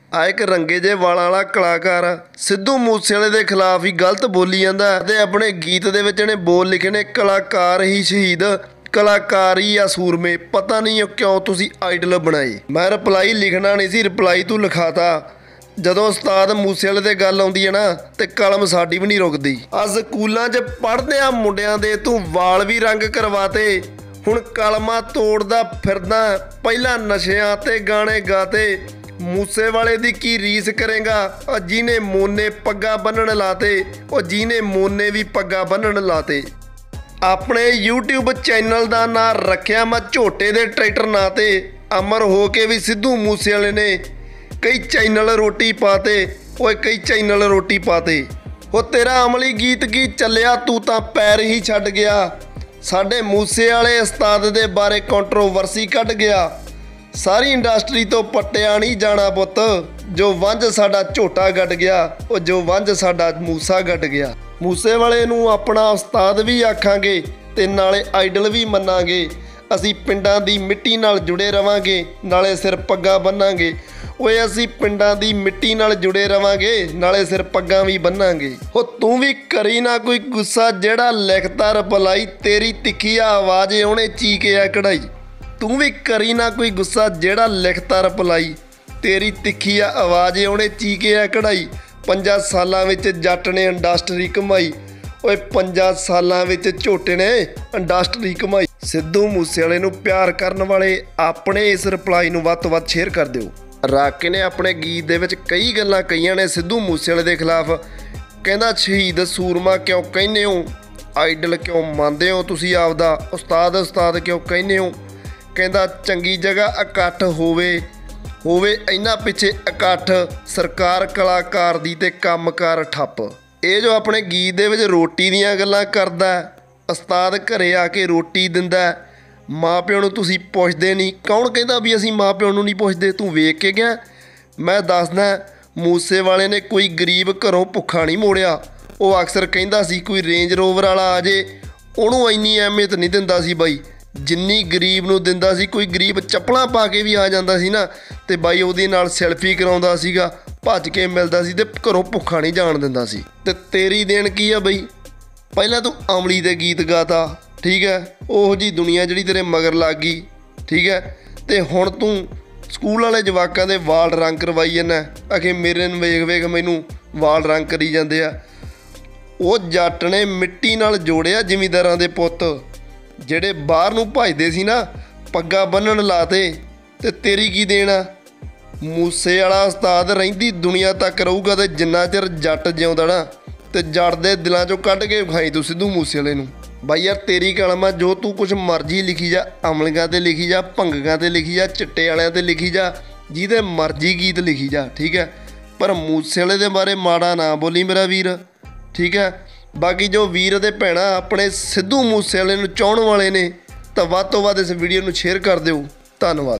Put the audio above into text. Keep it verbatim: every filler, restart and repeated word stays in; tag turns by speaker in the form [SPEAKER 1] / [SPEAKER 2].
[SPEAKER 1] आ एक रंगे जे वालां वाला कलाकार सिद्धू मूसेवाले दे खिलाफ ही गलत बोली जांदा ते अपने गीत दे विच इहने बोल लिखे ने कलाकार ही शहीद कलाकार ही आ सूरमे। पता नहीं क्यों तुसी आइडल बनाए। मैं रिप्लाई लिखना नहीं सी, रिप्लाई तू लिखाता। जदों उस्ताद मूसेवाले ते गल आउंदी है ना ते कलम साडी भी नहीं रुकदी। आ स्कूलां 'च पढ़दिआं मुंडिआं दे तू वाल भी रंग करवाते, हुण कलमां तोड़दा फिरदा। पहिलां नशिआं ते गाणे गाते, मूसेवाले दी की रीस करेगा। और जिन्हें मोने पग्गा बन्नण लाते, और जिन्हें मोने भी पग्गा बन्नण लाते। अपने यूट्यूब चैनल का नां रखिया मैं झोटे दे ट्रैक्टर नां ते। अमर हो के भी सिद्धू मूसेवाले ने कई चैनल रोटी पाते, ओए कई चैनल रोटी पाते। हो तेरा अमली गीत की चलिया, तू तां पैर ही छड्ड गया। साडे मूसेवाले उस्ताद दे बारे कंट्रोवर्सी कढ गया। सारी इंडस्ट्री तो पट्टिया नहीं जाना पुत, जो वंज साडा झोटा गड गया, और जो वंज साडा मूसा गड गया। मूसेवाले नूं अपना उस्ताद भी आखांगे ते नाले आइडल भी मन्नांगे। असीं पिंडां दी मिट्टी नाल जुड़े रवांगे, नाले सिर पग्गा बन्नांगे। ओए असीं पिंडां दी मिट्टी नाल जुड़े रवांगे, नाले सिर पग्गां भी बन्नांगे। हो तू भी करी ना कोई गुस्सा, जेड़ा लिखता रिप्लाई तेरी तिखी आवाज़ उहने चीकिया कढ़ाई। तू भी करी ना कोई गुस्सा, जेड़ा लिखता रिप्लाई तेरी तिखी आवाज़ उहने चीकिया कढ़ाई। पंजा सालां विच जट ने इंडस्ट्री कमाई, ओए पंजा सालां विच झोटे ने इंडस्ट्री कमाई। सिद्धू मूसेवाले नूं प्यार करन वाले अपने इस रिप्लाई नूं वध तों वध शेयर कर दिओ। राके ने अपने गीत दे विच कई गल्लां कहीआं ने सिद्धू मूसेवाले दे खिलाफ। कहंदा शहीद सूरमा क्यों कहने हो, आइडल क्यों मंनदे हो तुसीं आपदा, उस्ताद उस्ताद क्यों कहने हो। कहंदा चंगी जगह इकट्ठ होवे होवे इन्हां पिछे इकट्ठ, सरकार कलाकार दी ते कमकार ठप्प। ये जो अपने गीत दे विच रोटी दीयां गल्लां करदा, उस्ताद घरे आके रोटी दिंदा, माँ प्यो नूं तुसीं पुछदे नहीं। कौन कहंदा भी असीं माँ प्यो नूं नहीं पुछदे, तूं वेख के गया। मैं दसदा मूसेवाले ने कोई गरीब घरों भुखा नहीं मोड़िया। वो अक्सर कहंदा सी कोई रेंज रोवर वाला आ जे, उहनूं इन्नी अहमियत नहीं दिंदा सी बाई जिन्नी गरीब नूं दिंदा सी। कोई गरीब चप्पलां पा के भी आ जांदा सी ना ते बाई ਉਹਦੇ ਨਾਲ सैल्फी कराउंदा सीगा, भज के मिलदा सी ते घरों भुखा नहीं जाण दिंदा सी। ते तेरी देन की आ बई, ਪਹਿਲਾਂ तू अमली दे गीत गाता, ठीक है, ਉਹੋ जी दुनिया जिहड़ी तेरे मगर लग गई, ठीक है। ते हुण तू स्कूल वाले जवाकां दे वाल रंग करवाई जाना, आखे मेरे नूं वेख वेख मैनूं वाल रंग करी जांदे आ। ਉਹ जट ने मिट्टी नाल जोड़िया ਜ਼ਿਮੀਂਦਾਰਾਂ ਦੇ ਪੁੱਤ, ਜਿਹੜੇ ਬਾਹਰ ਨੂੰ ਭਜਦੇ ਸੀ ਨਾ, ਪੱਗਾਂ ਬੰਨਣ ਲਾਤੇ। ਤੇ ਤੇਰੀ ਕੀ ਦੇਣਾ। ਮੂਸੇ ਵਾਲਾ ਉਸਤਾਦ ਰਹਿੰਦੀ ਦੁਨੀਆ ਤੱਕ ਰਹੂਗਾ, ਤੇ ਜਿੰਨਾ ਚਿਰ ਜੱਟ ਜਿਉਂਦਾ ਨਾ ਤੇ ਜੱਟ ਦੇ ਦਿਲਾਂ 'ਚੋਂ ਕੱਢ ਕੇ ਵਿਖਾਈ ਤੂੰ ਸਿੱਧੂ ਮੂਸੇਵਾਲੇ ਨੂੰ। ਬਾਈ ਯਾਰ ਤੇਰੀ ਕਲਮ ਆ, ਜੋ ਤੂੰ ਕੁਛ ਮਰਜ਼ੀ ਲਿਖੀ ਜਾ, ਅਮਲੀਆਂ 'ਤੇ ਲਿਖੀ ਜਾ, ਭੰਗਾਂ 'ਤੇ ਲਿਖੀ ਜਾ, ਚਿੱਟੇ ਵਾਲਿਆਂ 'ਤੇ ਲਿਖੀ ਜਾ, ਜਿਹਦੇ ਮਰਜ਼ੀ ਗੀਤ ਲਿਖੀ ਜਾ, ਠੀਕ ਹੈ। ਪਰ ਮੂਸੇਵਾਲੇ ਦੇ ਬਾਰੇ ਮਾੜਾ ਨਾ ਬੋਲੀ ਮੇਰਾ ਵੀਰ, ठीक है। बाकी जो वीर ते भैणां अपने सिद्धू मूसेवाले नूं चाहण वाले ने, तां वध तों वध इस वीडियो नूं शेयर कर दिओ। धन्नवाद।